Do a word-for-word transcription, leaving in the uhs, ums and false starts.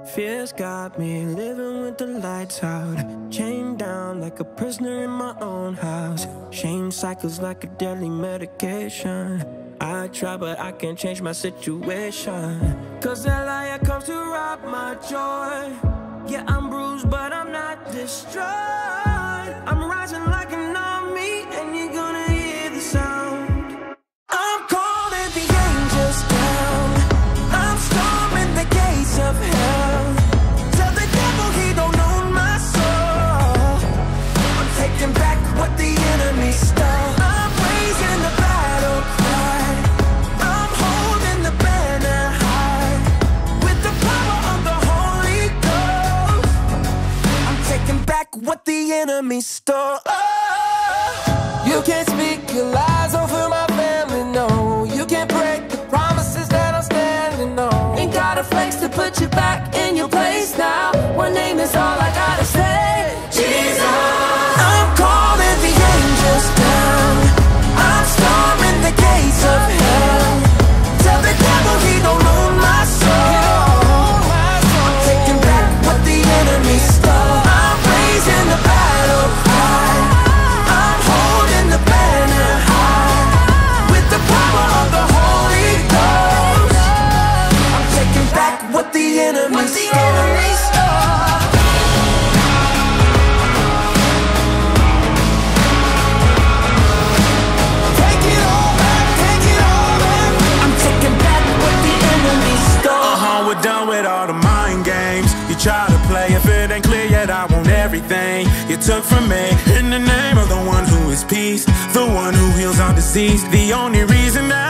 Fears got me living with the lights out, chained down like a prisoner in my own house. Shame cycles like a deadly medication. I try but I can't change my situation, cause that liar comes to rob my joy. Yeah, I'm bruised but I'm not destroyed. I'm rising like an army and you're gonna hear the sound. I'm calling the angels down, I'm storming the gates of hell. Tell the devil he don't own my soul. I'm taking back what the enemy stole. I'm raising the battle cry, I'm holding the banner high. With the power of the Holy Ghost, I'm taking back what the enemy stole. Oh! You can't speak your lies over my family, no. You can't break the promises that I'm standing on. Ain't got a flex to put you back in your place now. One name is all I gotta say, Jesus. I'm calling the angels down, I'm storming the gates of hell. Tell the devil he don't own my soul. I'm taking back what the enemy stole. I'm raising the battle cry, I'm holding the banner high. With the power of the Holy Ghost, I'm taking back what the enemy stole. Take it all back, take it all back. I'm taking back what the enemy stole. Uh-huh, we're done with all the mind games you try to play. If it ain't clear yet, I want everything you took from me. In the name of the one who is peace, the one who heals our disease, the only reason that